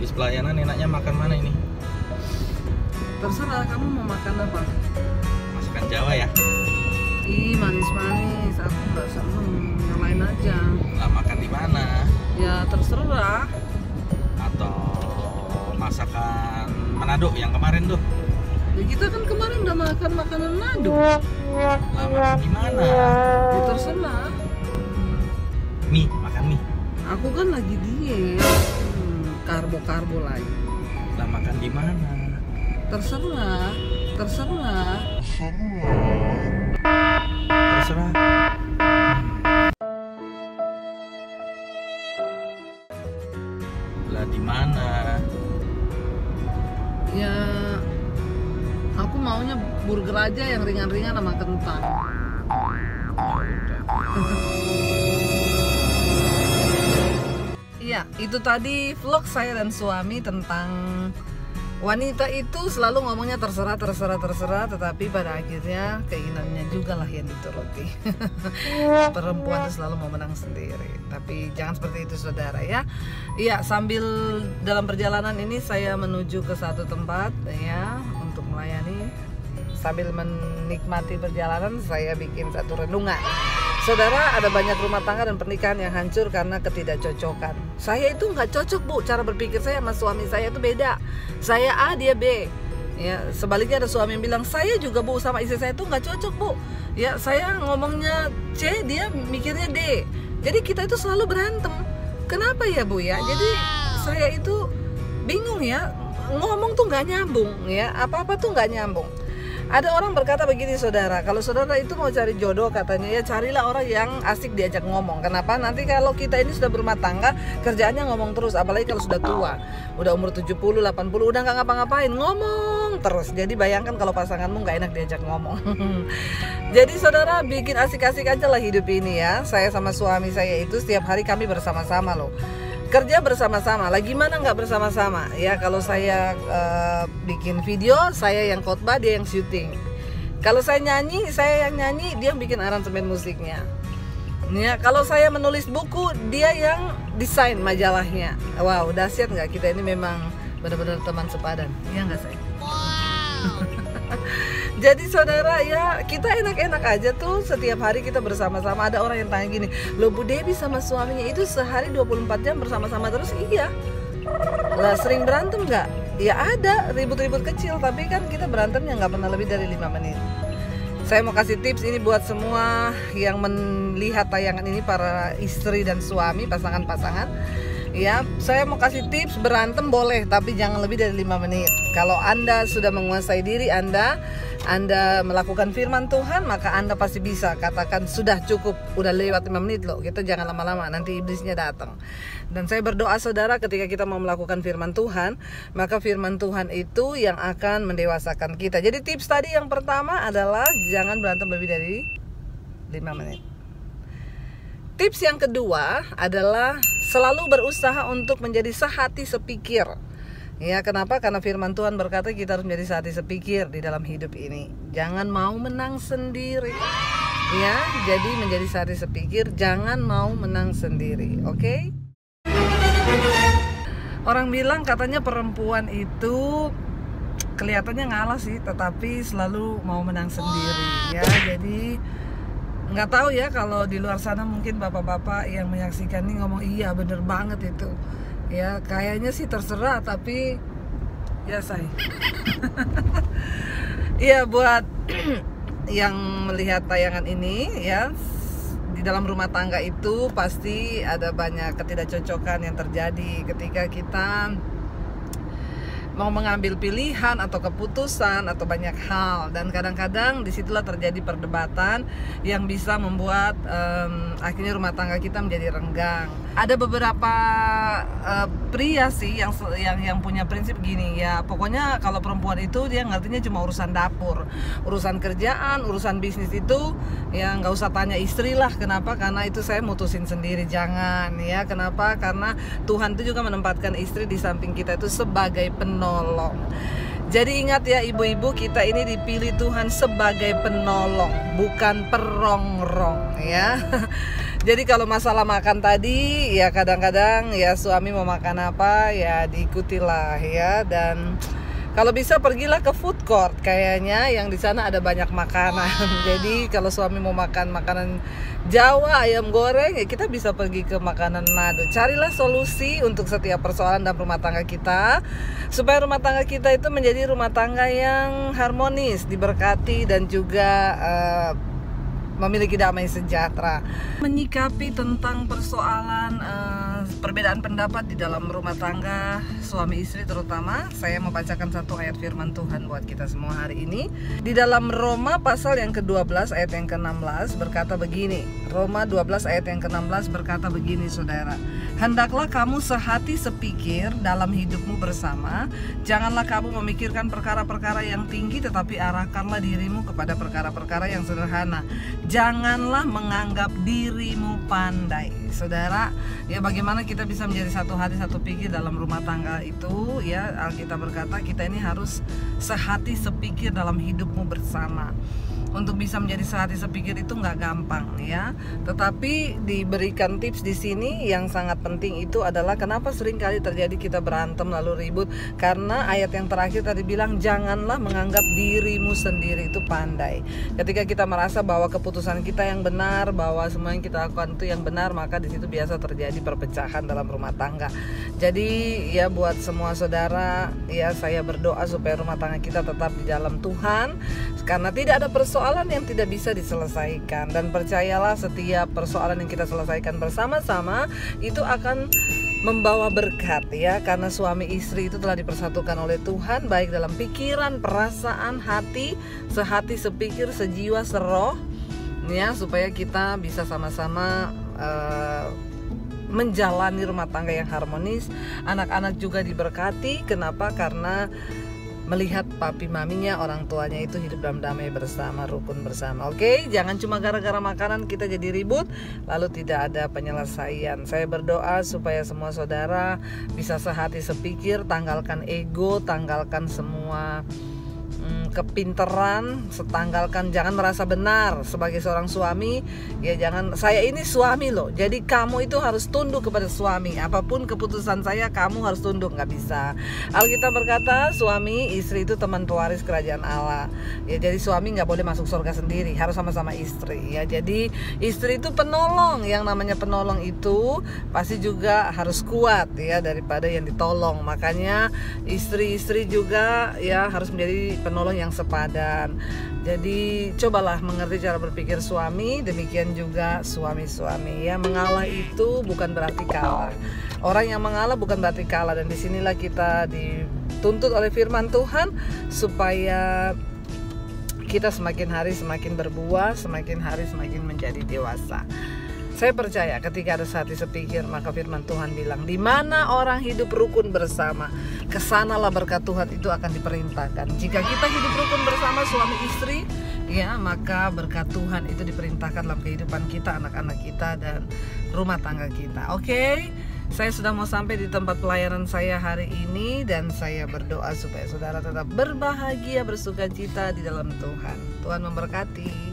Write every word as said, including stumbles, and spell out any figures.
Habis pelayanan enaknya makan mana ini? Terserah kamu mau makan apa. Masakan Jawa ya? Ih, manis-manis, aku nggak seneng, yang lain aja. Lah makan di mana? Ya terserah. Atau masakan Manado yang kemarin tuh? Ya kita kan kemarin udah makan makanan Manado. Lah makan di mana? Ya terserah. Mie, makan mie. Aku kan lagi diet. Hmm, karbo-karbo lagi. Lah makan di mana? Terserah, terserah. Terserah. Lah di mana? Ya, aku maunya burger aja yang ringan-ringan sama kentang. Iya, itu tadi vlog saya dan suami tentang wanita itu selalu ngomongnya terserah, terserah, terserah, tetapi pada akhirnya keinginannya juga lah yang dituruti. Perempuan itu selalu mau menang sendiri, tapi jangan seperti itu saudara ya. Iya, sambil dalam perjalanan ini saya menuju ke satu tempat ya untuk melayani. Sambil menikmati perjalanan saya bikin satu renungan. Saudara, ada banyak rumah tangga dan pernikahan yang hancur karena ketidakcocokan. Saya itu nggak cocok bu, cara berpikir saya sama suami saya itu beda. Saya A, dia B. Ya, sebaliknya ada suami yang bilang saya juga bu sama istri saya itu nggak cocok bu. Ya, saya ngomongnya C, dia mikirnya D. Jadi kita itu selalu berantem. Kenapa ya bu ya? Jadi saya itu bingung ya, ngomong tuh nggak nyambung ya, apa-apa tuh nggak nyambung. Ada orang berkata begini saudara, kalau saudara itu mau cari jodoh katanya ya carilah orang yang asik diajak ngomong. Kenapa? Nanti kalau kita ini sudah berumah tangga, kerjaannya ngomong terus, apalagi kalau sudah tua, udah umur tujuh puluh, delapan puluh, udah nggak ngapa-ngapain, ngomong terus. Jadi bayangkan kalau pasanganmu nggak enak diajak ngomong. Jadi saudara bikin asik-asik aja lah hidup ini ya. Saya sama suami saya itu setiap hari kami bersama-sama loh. Kerja bersama-sama, lah gimana nggak bersama-sama ya. Kalau saya uh, bikin video, saya yang khotbah, dia yang syuting. Kalau saya nyanyi, saya yang nyanyi, dia yang bikin aransemen musiknya ya. Kalau saya menulis buku, dia yang desain majalahnya. Wow, dahsyat nggak? Kita ini memang benar-benar teman sepadan, iya nggak saya? Wow. Jadi saudara ya, kita enak-enak aja tuh setiap hari kita bersama-sama. Ada orang yang tanya gini, loh Bu Debbie sama suaminya itu sehari dua puluh empat jam bersama-sama terus? Iya. Lah sering berantem nggak? Ya ada, ribut-ribut kecil, tapi kan kita berantemnya nggak pernah lebih dari lima menit. Saya mau kasih tips ini buat semua yang melihat tayangan ini, para istri dan suami, pasangan-pasangan. Ya, saya mau kasih tips, berantem boleh tapi jangan lebih dari lima menit. Kalau Anda sudah menguasai diri Anda, Anda melakukan firman Tuhan, maka Anda pasti bisa katakan sudah cukup, udah lewat lima menit loh. Kita jangan lama-lama, nanti iblisnya datang. Dan saya berdoa saudara, ketika kita mau melakukan firman Tuhan, maka firman Tuhan itu yang akan mendewasakan kita. Jadi tips tadi yang pertama adalah jangan berantem lebih dari lima menit. Tips yang kedua adalah selalu berusaha untuk menjadi sehati sepikir. Ya, kenapa? Karena firman Tuhan berkata kita harus menjadi sehati sepikir di dalam hidup ini. Jangan mau menang sendiri. Ya, jadi menjadi sehati sepikir, jangan mau menang sendiri. Oke? Okay? Orang bilang katanya perempuan itu kelihatannya ngalah sih, tetapi selalu mau menang sendiri. Ya, jadi nggak tahu ya kalau di luar sana mungkin bapak-bapak yang menyaksikan ini ngomong iya bener banget itu ya, kayaknya sih terserah, tapi ya saya iya buat yang melihat tayangan ini ya, di dalam rumah tangga itu pasti ada banyak ketidakcocokan yang terjadi ketika kita mau mengambil pilihan atau keputusan atau banyak hal, dan kadang-kadang disitulah terjadi perdebatan yang bisa membuat um, akhirnya rumah tangga kita menjadi renggang. Ada beberapa uh, pria sih yang yang yang punya prinsip gini ya, pokoknya kalau perempuan itu dia ngertinya cuma urusan dapur, urusan kerjaan, urusan bisnis itu ya nggak usah tanya istri lah. Kenapa? Karena itu saya mutusin sendiri. Jangan ya, kenapa? Karena Tuhan itu juga menempatkan istri di samping kita itu sebagai penolong. Jadi ingat ya ibu-ibu, kita ini dipilih Tuhan sebagai penolong, bukan perongrong ya. Jadi kalau masalah makan tadi, ya kadang-kadang ya suami mau makan apa ya diikutilah ya. Dan kalau bisa pergilah ke food court, kayaknya yang di sana ada banyak makanan. Jadi kalau suami mau makan makanan Jawa, ayam goreng, ya kita bisa pergi ke makanan Manado. Carilah solusi untuk setiap persoalan dalam rumah tangga kita, supaya rumah tangga kita itu menjadi rumah tangga yang harmonis, diberkati, dan juga uh, memiliki damai sejahtera. Menyikapi tentang persoalan uh, perbedaan pendapat di dalam rumah tangga suami istri terutama, saya mau bacakan satu ayat firman Tuhan buat kita semua hari ini. Di dalam Roma pasal yang ke dua belas ayat yang ke enam belas berkata begini. Roma dua belas ayat yang ke enam belas berkata begini, saudara. Hendaklah kamu sehati sepikir dalam hidupmu bersama. Janganlah kamu memikirkan perkara-perkara yang tinggi, tetapi arahkanlah dirimu kepada perkara-perkara yang sederhana. Janganlah menganggap dirimu pandai. Saudara, ya bagaimana kita bisa menjadi satu hati satu pikir dalam rumah tangga itu, ya Alkitab berkata kita ini harus sehati sepikir dalam hidupmu bersama. Untuk bisa menjadi sehati sepikir itu nggak gampang ya. Tetapi diberikan tips di sini yang sangat penting itu adalah kenapa sering kali terjadi kita berantem lalu ribut. Karena ayat yang terakhir tadi bilang janganlah menganggap dirimu sendiri itu pandai. Ketika kita merasa bahwa keputusan kita yang benar, bahwa semua yang kita lakukan itu yang benar, maka di situ biasa terjadi perpecahan dalam rumah tangga. Jadi ya buat semua saudara, ya saya berdoa supaya rumah tangga kita tetap di dalam Tuhan, karena tidak ada persoalan Persoalan yang tidak bisa diselesaikan. Dan percayalah setiap persoalan yang kita selesaikan bersama-sama itu akan membawa berkat ya. Karena suami istri itu telah dipersatukan oleh Tuhan, baik dalam pikiran, perasaan, hati, sehati, sepikir, sejiwa, seroh ya, supaya kita bisa sama-sama uh, menjalani rumah tangga yang harmonis. Anak-anak juga diberkati. Kenapa? Karena melihat papi maminya, orang tuanya itu hidup dalam damai bersama, rukun bersama. Oke, jangan cuma gara-gara makanan kita jadi ribut lalu tidak ada penyelesaian. Saya berdoa supaya semua saudara bisa sehati sepikir, tanggalkan ego, tanggalkan semua hmm, kepinteran, setanggalkan jangan merasa benar sebagai seorang suami. Ya jangan, saya ini suami loh, jadi kamu itu harus tunduk kepada suami. Apapun keputusan saya kamu harus tunduk, nggak bisa. Alkitab berkata suami istri itu teman pewaris kerajaan Allah. Ya jadi suami nggak boleh masuk surga sendiri, harus sama-sama istri. Ya jadi istri itu penolong. Yang namanya penolong itu pasti juga harus kuat ya daripada yang ditolong. Makanya istri-istri juga ya harus menjadi penolong yang sepadan. Jadi cobalah mengerti cara berpikir suami, demikian juga suami-suami ya. Mengalah itu bukan berarti kalah. Orang yang mengalah bukan berarti kalah. Dan disinilah kita dituntut oleh firman Tuhan supaya kita semakin hari semakin berbuah, semakin hari semakin menjadi dewasa. Saya percaya ketika ada sehati sepikir, maka firman Tuhan bilang di mana orang hidup rukun bersama, kesanalah berkat Tuhan itu akan diperintahkan. Jika kita hidup rukun bersama suami istri, ya maka berkat Tuhan itu diperintahkan dalam kehidupan kita, anak-anak kita, dan rumah tangga kita. Oke, saya sudah mau sampai di tempat pelayanan saya hari ini, dan saya berdoa supaya saudara tetap berbahagia, bersuka cita di dalam Tuhan. Tuhan memberkati.